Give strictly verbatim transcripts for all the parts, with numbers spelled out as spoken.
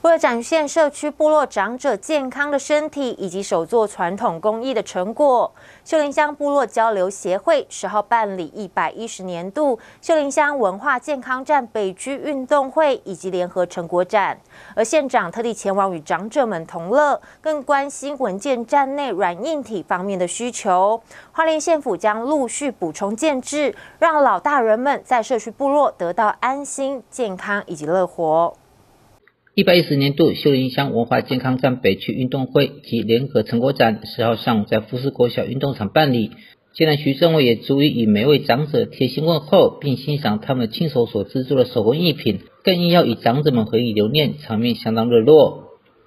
为了展现社区部落长者健康的身体以及手作传统工艺的成果，秀林乡部落交流协会十号办理一百一十年度秀林乡文化健康站北区运动会以及联合成果展，而县长特地前往与长者们同乐，更关心文健站内软硬体方面的需求。花莲县府将陆续补充建制，让老大人们在社区部落得到安心、健康以及乐活。 一百一十年度秀林乡文化健康站北区运动会及联合成果展十号上午在富士国小运动场办理。县长徐正伟也逐一与每位长者贴心问候，并欣赏他们亲手所制作的手工艺品，更硬要与长者们回忆留念，场面相当热络。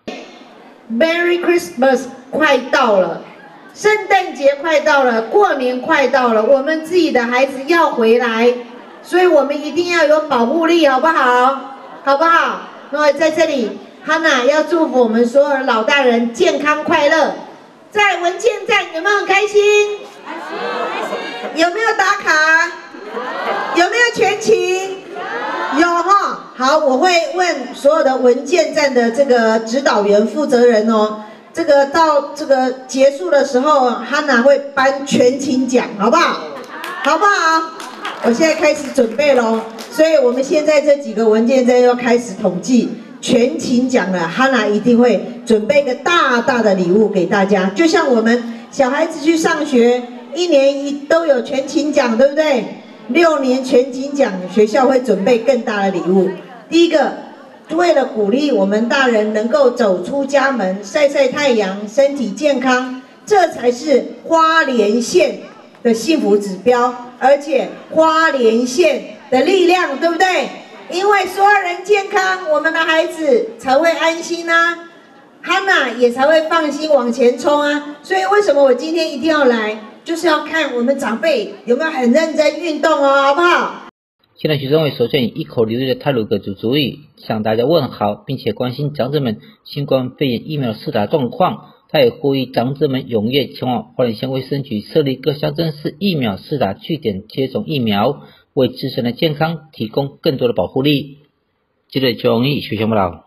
Merry Christmas 快到了，圣诞节快到了，过年快到了，我们自己的孩子要回来，所以我们一定要有保护力，好不好？好不好？那么在这里 ，Hana 要祝福我们所有的老大人健康快乐。在文健站有没有很开心？开心，开心。有没有打卡？有没有全勤？有哈。好，我会问所有的文健站的这个指导员负责人哦。这个到这个结束的时候 ，Hana 会颁全勤奖，好不好？好不好？我现在开始准备喽。所以我们现在这几个文件站要开始统计全勤奖了，哈娜一定会准备一个大大的礼物给大家，就像我们小孩子去上学，一年一都有全勤奖，对不对？六年全勤奖，学校会准备更大的礼物。第一个，为了鼓励我们大人能够走出家门，晒晒太阳，身体健康，这才是花莲县的幸福指标，而且花莲县的力量，对不对？因为所有人健康，我们的孩子才会安心啊，哈娜也才会放心往前冲啊。所以为什么我今天一定要来，就是要看我们长辈有没有很认真运动哦，好不好？ 现在徐正伟首先以一口流利的太鲁阁族族语向大家问好，并且关心长者们新冠肺炎疫苗的施打状况。他也呼吁长者们踊跃前往花莲县卫生局设立各乡镇市疫苗施打据点接种疫苗，为自身的健康提供更多的保护力。记者邱荣义、徐雄报道。